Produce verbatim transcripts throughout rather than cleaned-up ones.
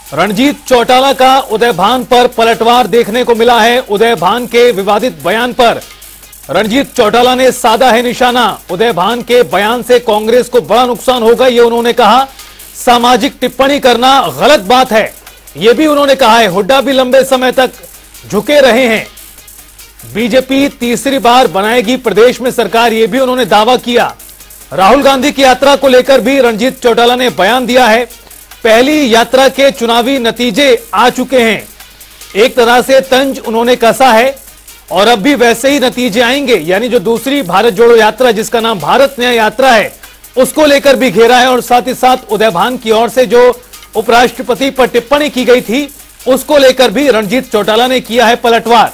रणजीत चौटाला का उदय भान पर पलटवार देखने को मिला है। उदय भान के विवादित बयान पर रणजीत चौटाला ने साधा है निशाना। उदय भान के बयान से कांग्रेस को बड़ा नुकसान होगा, यह उन्होंने कहा। सामाजिक टिप्पणी करना गलत बात है, यह भी उन्होंने कहा है। हुड्डा भी लंबे समय तक झुके रहे हैं। बीजेपी तीसरी बार बनाएगी प्रदेश में सरकार, यह भी उन्होंने दावा किया। राहुल गांधी की यात्रा को लेकर भी रणजीत चौटाला ने बयान दिया है। पहली यात्रा के चुनावी नतीजे आ चुके हैं, एक तरह से तंज उन्होंने कसा है और अब भी वैसे ही नतीजे आएंगे। यानी जो दूसरी भारत जोड़ो यात्रा, जिसका नाम भारत न्याय यात्रा है, उसको लेकर भी घेरा है। और साथ ही साथ उदय भान की ओर से जो उपराष्ट्रपति पर टिप्पणी की गई थी, उसको लेकर भी रणजीत चौटाला ने किया है पलटवार।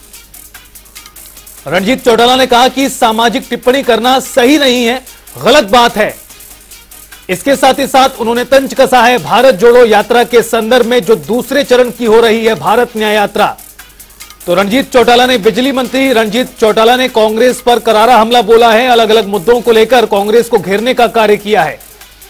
रणजीत चौटाला ने कहा कि सामाजिक टिप्पणी करना सही नहीं है, गलत बात है। इसके साथ ही साथ उन्होंने तंज कसा है भारत जोड़ो यात्रा के संदर्भ में, जो दूसरे चरण की हो रही है भारत न्याय यात्रा। तो रणजीत चौटाला ने, बिजली मंत्री रणजीत चौटाला ने कांग्रेस पर करारा हमला बोला है। अलग अलग मुद्दों को लेकर कांग्रेस को घेरने का कार्य किया है।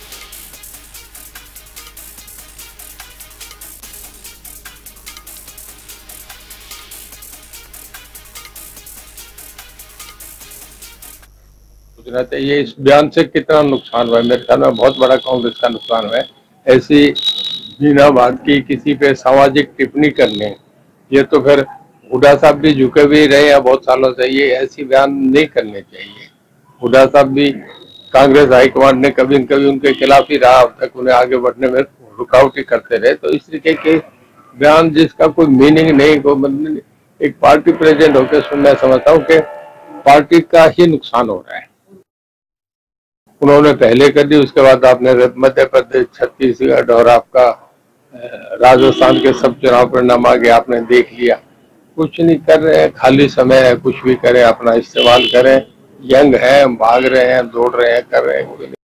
सोचना चाहिए इस बयान से कितना नुकसान हुआ है। मेरे ख्याल में बहुत बड़ा कांग्रेस का नुकसान हुआ है। ऐसी बिना बात की किसी पे सामाजिक टिप्पणी करने, ये तो फिर हुड्डा साहब भी झुके भी रहे हैं बहुत सालों से, ये ऐसी बयान नहीं करने चाहिए। हुड्डा साहब भी कांग्रेस हाईकमान ने कभी न कभी उनके खिलाफ ही रहा, अब तक उन्हें आगे बढ़ने में रुकावट करते रहे। तो इस तरीके के बयान जिसका कोई मीनिंग नहीं, कोई मतलब, एक पार्टी प्रेसिडेंट होकर सुनना, समझता हूँ कि पार्टी का ही नुकसान हो रहा है। उन्होंने पहले कर दी, उसके बाद आपने मध्य प्रदेश, छत्तीसगढ़ और आपका राजस्थान के सब चुनाव परिणाम आगे आपने देख लिया। कुछ नहीं कर रहे हैं, खाली समय है, कुछ भी करें, अपना इस्तेमाल करें। यंग है, भाग रहे हैं, दौड़ रहे हैं, कर रहे हैं।